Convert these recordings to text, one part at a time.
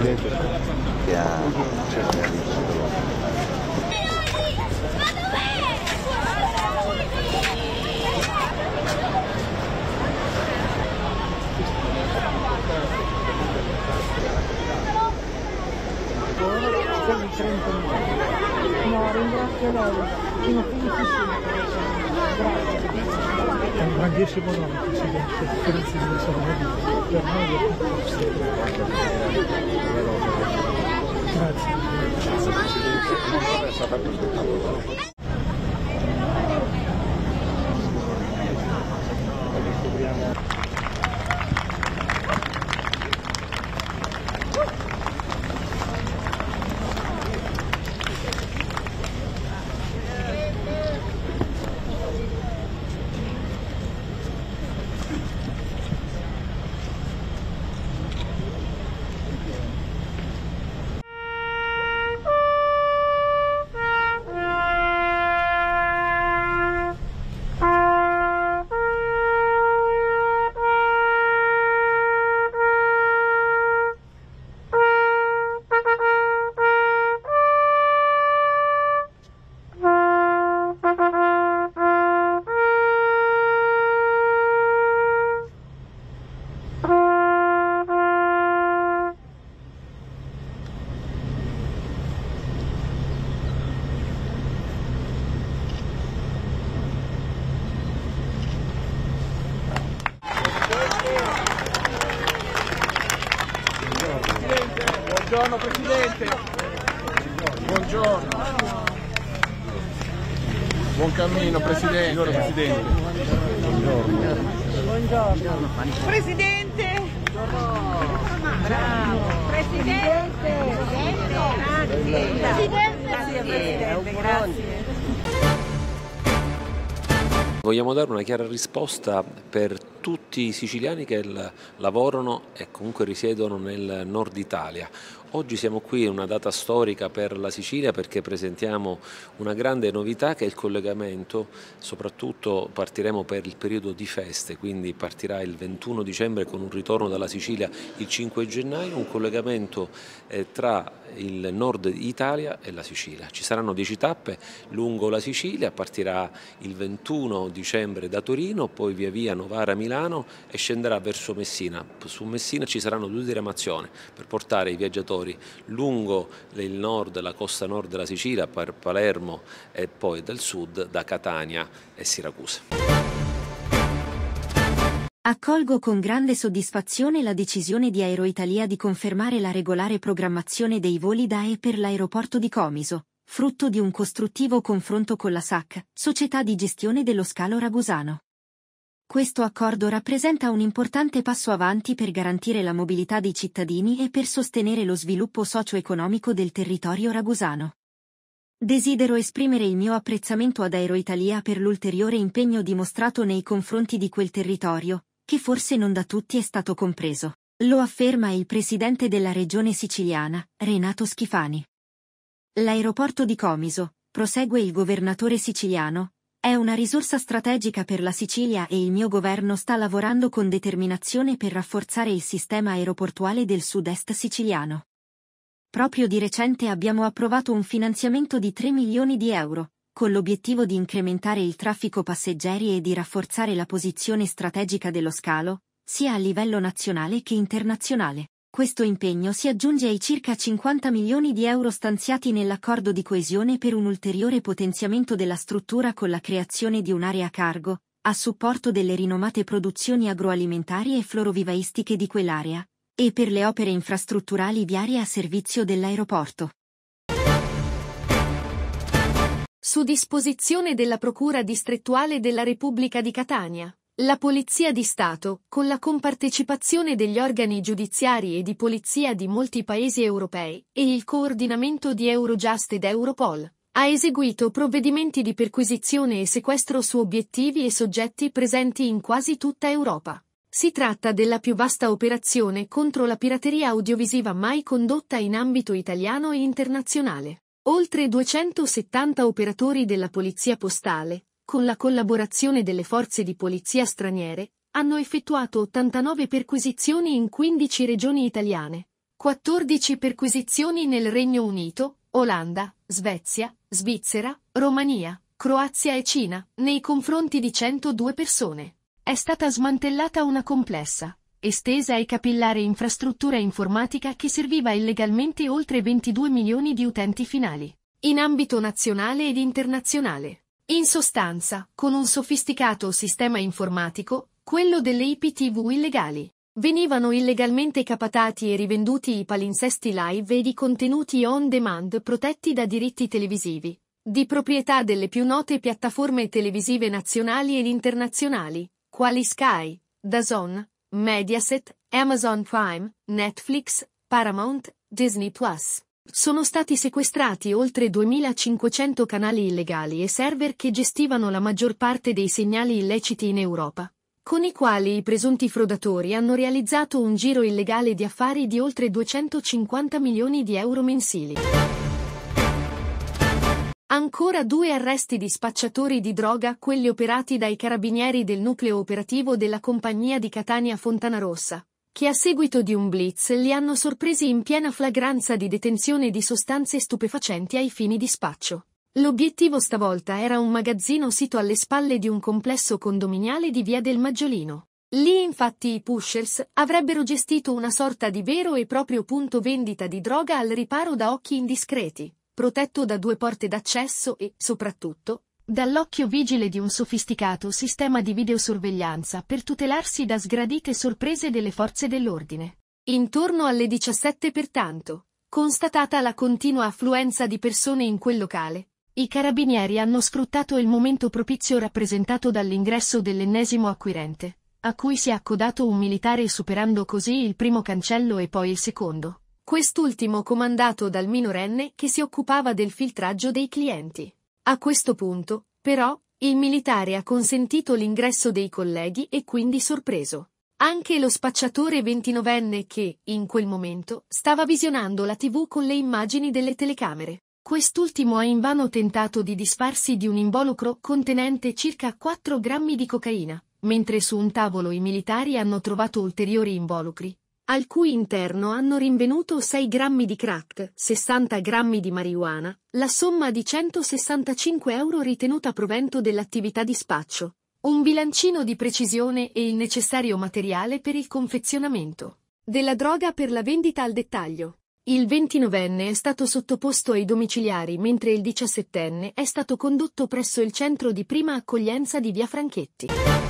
che ha realizzato. No, ringrazio lei. Fino a felicissimo. Grazie. È un grandissimo nome, Presidente. Grazie di essere venuto. Per noi è tutto. Grazie. Buongiorno Presidente. Buongiorno. Buon cammino Presidente. Buongiorno Presidente. Buongiorno. Presidente. Bravo. Presidente. Presidente. Grazie. Vogliamo dare una chiara risposta per tutti i siciliani che lavorano e comunque risiedono nel nord Italia. Oggi siamo qui in una data storica per la Sicilia perché presentiamo una grande novità che è il collegamento, soprattutto partiremo per il periodo di feste, quindi partirà il 21 dicembre con un ritorno dalla Sicilia il 5 gennaio, un collegamento tra il nord Italia e la Sicilia. Ci saranno 10 tappe lungo la Sicilia, partirà il 21 dicembre da Torino, poi via via Novara-Milano e scenderà verso Messina. Su Messina ci saranno 2 diramazioni per portare i viaggiatori lungo il nord, la costa nord della Sicilia, per Palermo e poi del sud da Catania e Siracusa. Accolgo con grande soddisfazione la decisione di Aeroitalia di confermare la regolare programmazione dei voli da e per l'aeroporto di Comiso, frutto di un costruttivo confronto con la SAC, società di gestione dello scalo ragusano. Questo accordo rappresenta un importante passo avanti per garantire la mobilità dei cittadini e per sostenere lo sviluppo socio-economico del territorio ragusano. Desidero esprimere il mio apprezzamento ad Aeroitalia per l'ulteriore impegno dimostrato nei confronti di quel territorio, che forse non da tutti è stato compreso. Lo afferma il presidente della regione siciliana, Renato Schifani. L'aeroporto di Comiso, prosegue il governatore siciliano, è una risorsa strategica per la Sicilia e il mio governo sta lavorando con determinazione per rafforzare il sistema aeroportuale del sud-est siciliano. Proprio di recente abbiamo approvato un finanziamento di 3 milioni di euro, con l'obiettivo di incrementare il traffico passeggeri e di rafforzare la posizione strategica dello scalo, sia a livello nazionale che internazionale. Questo impegno si aggiunge ai circa 50 milioni di euro stanziati nell'accordo di coesione per un ulteriore potenziamento della struttura con la creazione di un'area cargo, a supporto delle rinomate produzioni agroalimentari e florovivaistiche di quell'area, e per le opere infrastrutturali viarie a servizio dell'aeroporto. Su disposizione della Procura distrettuale della Repubblica di Catania, la Polizia di Stato, con la compartecipazione degli organi giudiziari e di polizia di molti paesi europei, e il coordinamento di Eurojust ed Europol, ha eseguito provvedimenti di perquisizione e sequestro su obiettivi e soggetti presenti in quasi tutta Europa. Si tratta della più vasta operazione contro la pirateria audiovisiva mai condotta in ambito italiano e internazionale. Oltre 270 operatori della Polizia Postale, con la collaborazione delle forze di polizia straniere, hanno effettuato 89 perquisizioni in 15 regioni italiane, 14 perquisizioni nel Regno Unito, Olanda, Svezia, Svizzera, Romania, Croazia e Cina, nei confronti di 102 persone. È stata smantellata una complessa, estesa e capillare infrastruttura informatica che serviva illegalmente oltre 22 milioni di utenti finali, in ambito nazionale ed internazionale. In sostanza, con un sofisticato sistema informatico, quello delle IPTV illegali, venivano illegalmente captati e rivenduti i palinsesti live ed i contenuti on demand protetti da diritti televisivi, di proprietà delle più note piattaforme televisive nazionali ed internazionali, quali Sky, DAZN, Mediaset, Amazon Prime, Netflix, Paramount, Disney+. Sono stati sequestrati oltre 2.500 canali illegali e server che gestivano la maggior parte dei segnali illeciti in Europa, con i quali i presunti frodatori hanno realizzato un giro illegale di affari di oltre 250 milioni di euro mensili. Ancora 2 arresti di spacciatori di droga, quelli operati dai carabinieri del nucleo operativo della compagnia di Catania Fontanarossa, che a seguito di un blitz li hanno sorpresi in piena flagranza di detenzione di sostanze stupefacenti ai fini di spaccio. L'obiettivo stavolta era un magazzino sito alle spalle di un complesso condominiale di Via del Maggiolino. Lì infatti i pushers avrebbero gestito una sorta di vero e proprio punto vendita di droga al riparo da occhi indiscreti, protetto da 2 porte d'accesso e, soprattutto, dall'occhio vigile di un sofisticato sistema di videosorveglianza per tutelarsi da sgradite sorprese delle forze dell'ordine. Intorno alle 17 pertanto, constatata la continua affluenza di persone in quel locale, i carabinieri hanno sfruttato il momento propizio rappresentato dall'ingresso dell'ennesimo acquirente, a cui si è accodato un militare superando così il primo cancello e poi il secondo, quest'ultimo comandato dal minorenne che si occupava del filtraggio dei clienti. A questo punto, però, il militare ha consentito l'ingresso dei colleghi e quindi sorpreso anche lo spacciatore 29enne che, in quel momento, stava visionando la TV con le immagini delle telecamere. Quest'ultimo ha invano tentato di disfarsi di un involucro contenente circa 4 grammi di cocaina, mentre su un tavolo i militari hanno trovato ulteriori involucri, al cui interno hanno rinvenuto 6 grammi di crack, 60 grammi di marijuana, la somma di 165 euro ritenuta provento dell'attività di spaccio, un bilancino di precisione e il necessario materiale per il confezionamento della droga per la vendita al dettaglio. Il 29enne è stato sottoposto ai domiciliari mentre il 17enne è stato condotto presso il centro di prima accoglienza di Via Franchetti.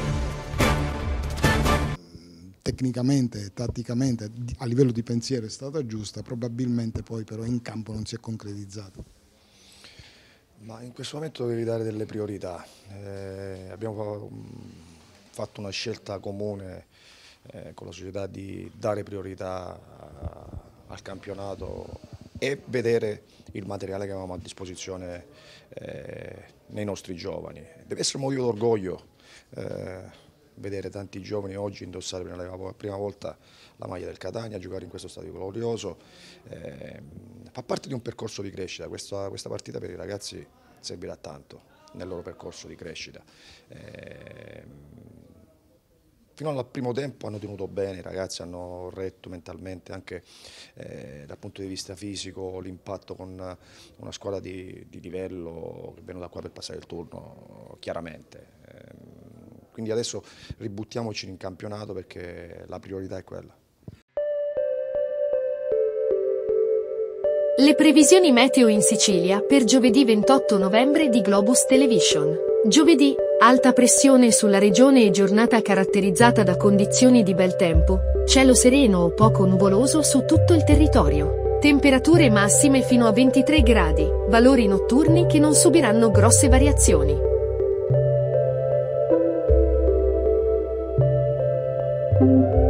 Tecnicamente, tatticamente, a livello di pensiero è stata giusta, probabilmente poi però in campo non si è concretizzato. Ma in questo momento devi dare delle priorità. Abbiamo fatto una scelta comune con la società di dare priorità al campionato e vedere il materiale che avevamo a disposizione nei nostri giovani. Deve essere un motivo d'orgoglio vedere tanti giovani oggi indossare per la prima volta la maglia del Catania, giocare in questo stadio glorioso. Fa parte di un percorso di crescita. Questa partita per i ragazzi servirà tanto nel loro percorso di crescita. Fino al primo tempo hanno tenuto bene, i ragazzi hanno retto mentalmente anche dal punto di vista fisico l'impatto con una squadra di livello che è venuta qua per passare il turno, chiaramente. Quindi adesso ributtiamoci in campionato perché la priorità è quella. Le previsioni meteo in Sicilia per giovedì 28 novembre di Globus Television. Giovedì, alta pressione sulla regione e giornata caratterizzata da condizioni di bel tempo, cielo sereno o poco nuvoloso su tutto il territorio. Temperature massime fino a 23 gradi, valori notturni che non subiranno grosse variazioni.